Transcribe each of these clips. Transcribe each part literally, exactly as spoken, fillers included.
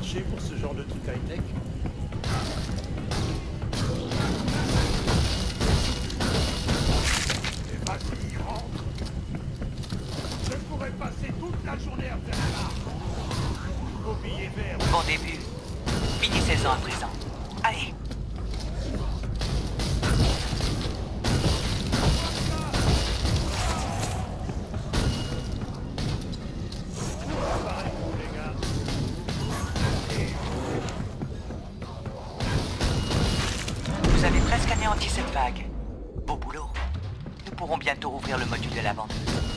marché pour ce genre de truc high-tech. Et vas-y, rentre. Je pourrais passer toute la journée à faire ça. Au billet vert. Bon début. Finissez-en à présent. Allez. Vous avez presque anéanti cette vague. Beau boulot. Nous pourrons bientôt rouvrir le module de la vendeuse.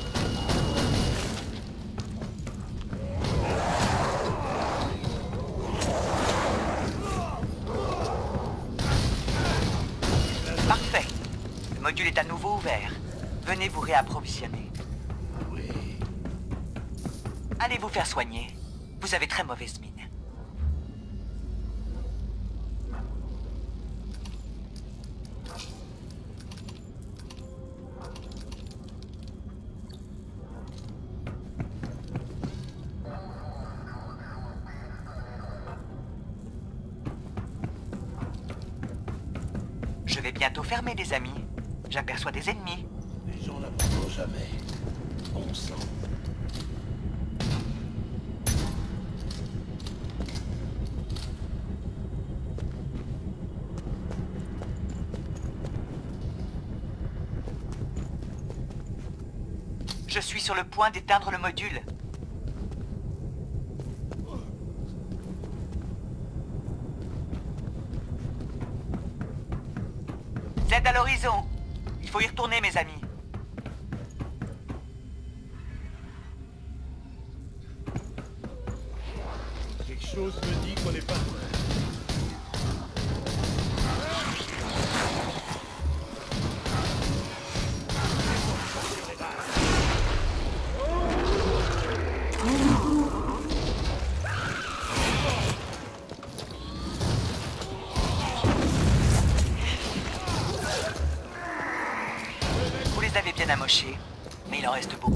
Parfait. Le module est à nouveau ouvert. Venez vous réapprovisionner. Oui. Allez vous faire soigner. Vous avez très mauvaise mine. Je vais bientôt fermer, les amis. J'aperçois des ennemis. Les gens n'apprendront jamais. Bon sang. Je suis sur le point d'éteindre le module. Z à l'horizon. Il faut y retourner, mes amis. Quelque chose me dit qu'on n'est pas loin. Vous les avez bien amochés, mais il en reste beaucoup.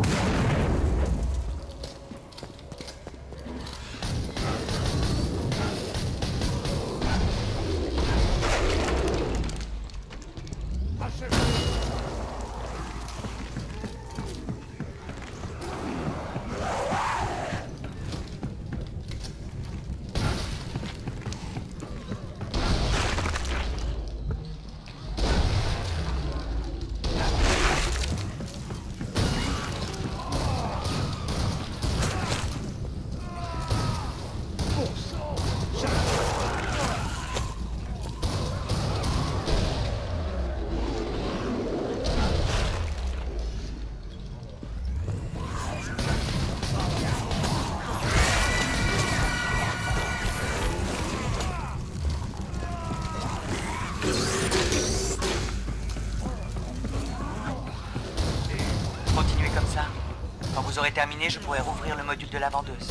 Continuez comme ça. Quand vous aurez terminé, je pourrai rouvrir le module de la vendeuse.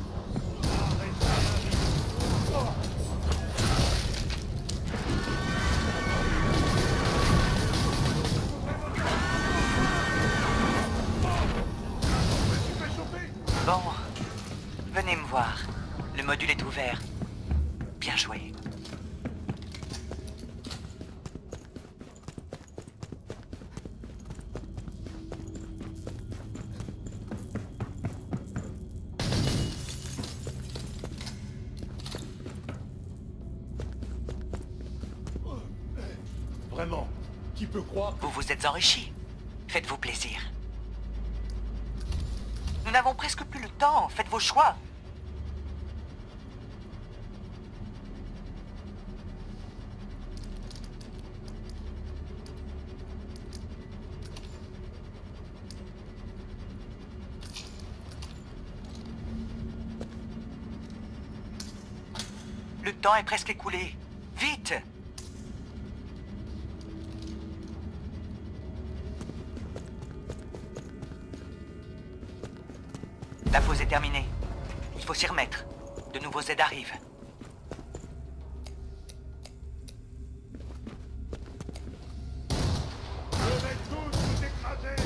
Bon, venez me voir. Le module est ouvert. Bien joué. Vraiment, qui peut croire que... Vous vous êtes enrichi. Faites-vous plaisir. Nous n'avons presque plus le temps. Faites vos choix. Le temps est presque écoulé. Vite! La pause est terminée. Il faut s'y remettre. De nouveaux aides arrivent. Je vais tous vous écraser.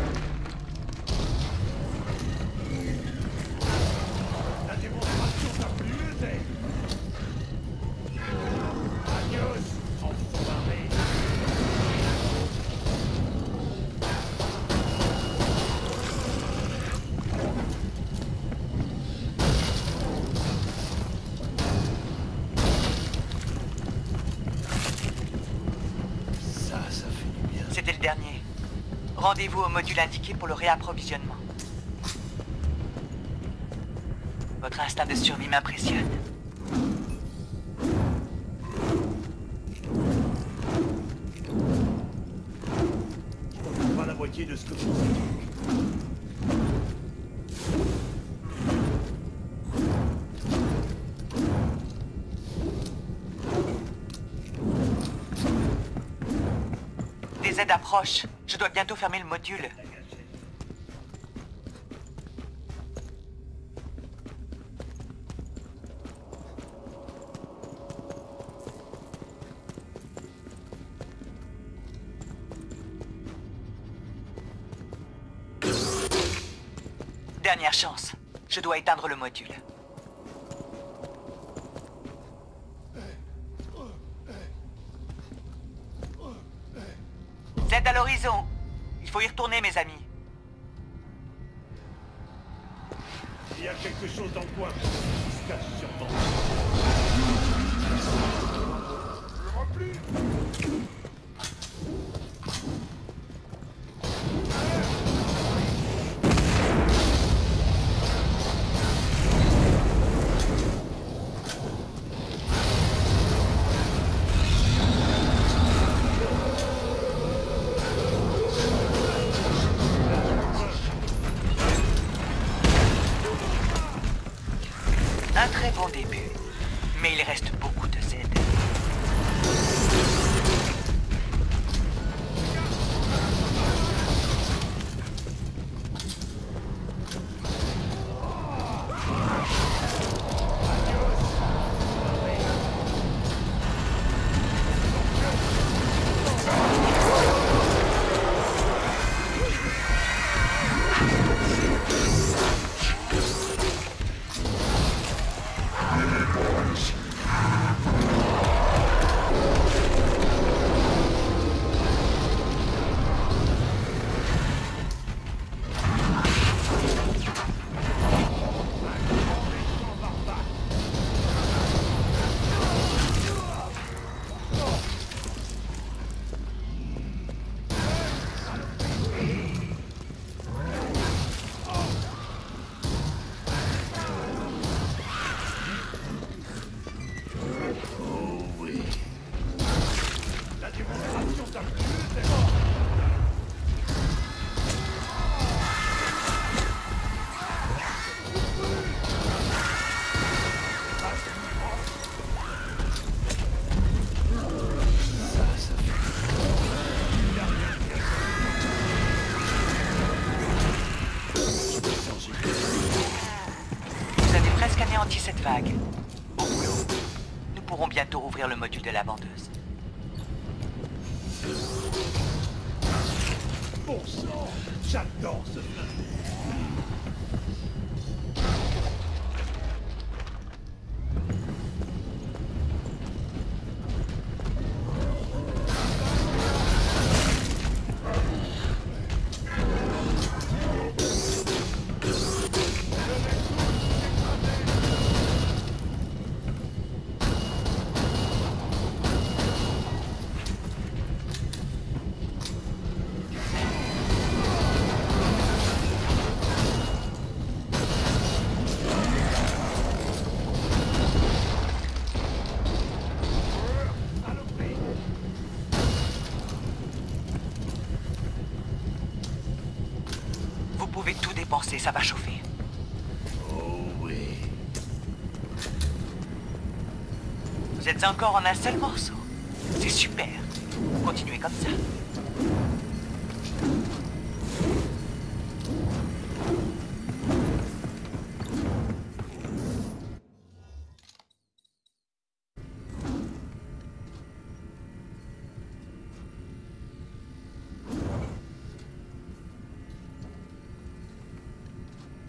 La démonstration t'a plu, Zed? Adios, enfoiré. Ça, ça fait du bien. C'était le dernier. Rendez-vous au module indiqué pour le réapprovisionnement. Votre instinct de survie m'impressionne. Pas la moitié de ce que vous dites. Des aides approchent. Je dois bientôt fermer le module. Dernière chance. Je dois éteindre le module. Z à l'horizon. Il faut y retourner, mes amis. Il y a quelque chose dans le coin qui se cache sûrement. Je replie. Un très bon début. Mais il reste beaucoup de Z. La démonstration t'a plu, Zed? Ça, ça fait Vous avez presque anéanti cette vague. Au boulot. Nous pourrons bientôt rouvrir le module de la vendeuse. Bon sang, j'adore ce film. Vous pouvez tout dépenser, ça va chauffer. Oh oui. Vous êtes encore en un seul morceau. C'est super. Continuez comme ça.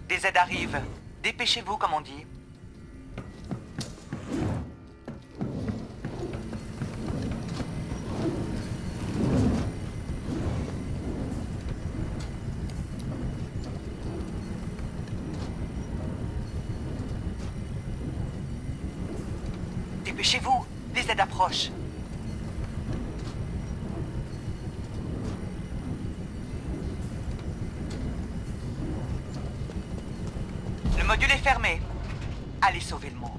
Des aides arrivent. Dépêchez-vous, comme on dit. Dépêchez-vous, des aides approchent. Le module est fermé. Allez sauver le monde.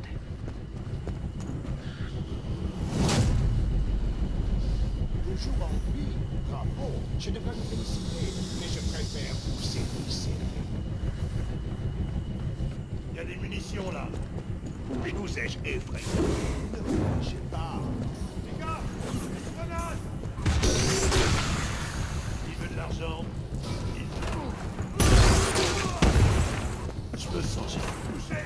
Toujours en vie. Bravo. Je devrais me féliciter, mais je préfère pousser pousser. Il y a des munitions là. Mais nous ai-je effrayés? Ne sais pas. Les gars, une grenade. Il veut de l'argent. Il veut... Je me sens touché.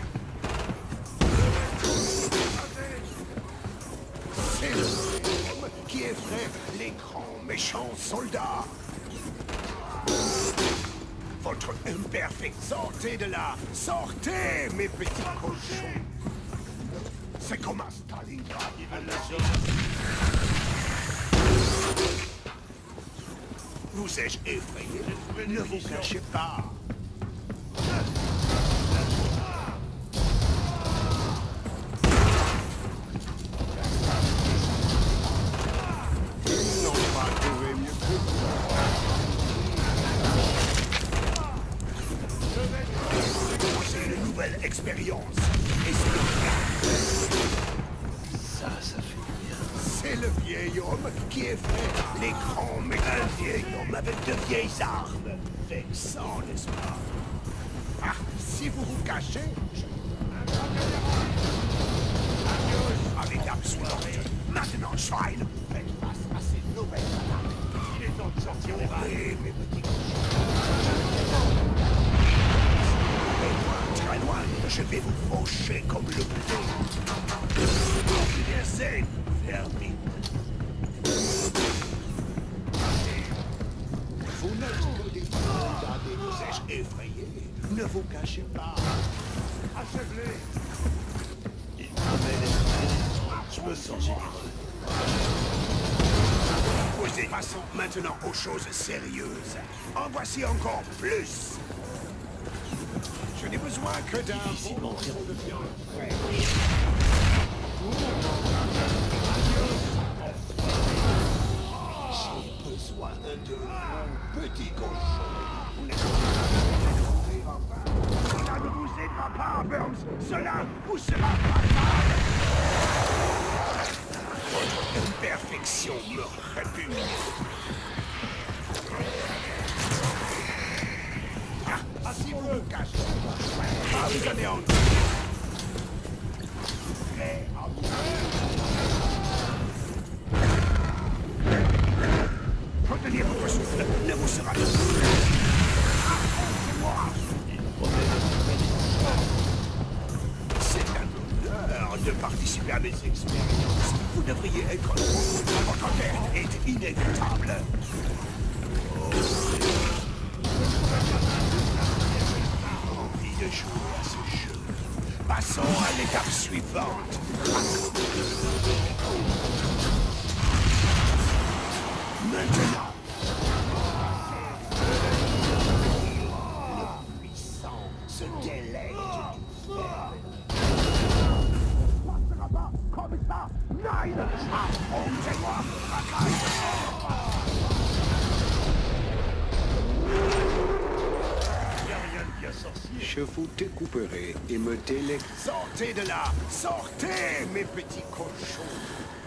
C'est le homme qui effraie les grands méchants soldats. Votre imperfect, sortez de là. Sortez, mes petits cochons. C'est comme à Stalingrad. Ils veulent l'argent. Vous ai-je effrayé? Ne vous cachez pas. Ils n'ont pas trouvé mieux que vous. C'est une nouvelle expérience. Et c'est le Ça, ça fait du bien. C'est le vieil homme qui effraie les grands méchants. Un vieil homme avec de vieilles armes. Vexant, n'est-ce pas? Ah, si vous vous cachez, je... Avec absolument. Maintenant, Schwein, faites face à ces nouvelles attaques. Il est temps de sortir les balles. Oui, mes petits cochons. Et loin, très loin, je vais vous faucher comme le blé. Bien zen, vermine. Vous n'êtes que des soldats des vous ai-je effrayés. Ne vous cachez pas. Achève-les. Il promet les... Je me sens généreux. Posez. Passons maintenant aux choses sérieuses. En voici encore plus. Je n'ai besoin que d'un bon morceau de viande fraîche. J'ai besoin de mon petit cochon. Vous n'êtes pas... Cela ne vous aidera pas, Burns. Cela vous sera fatal. Votre imperfection me répugne. Ah, si vous me cachez, ah, vous allez en... Prêt à mourir. Retenez votre souffle, ne vous sera pas. C'est moi. C'est un honneur de participer à mes expériences. Vous devriez être heureux. Votre perte est inévitable. Envie de jouer à ce jeu. Passons à l'étape suivante. Maintenant. Le puissant se délègue du mystère. Passera pas comme ça. Nine. Affrontez-moi. Je vous découperai et me délègue. Sortez de là. Sortez, mes petits cochons.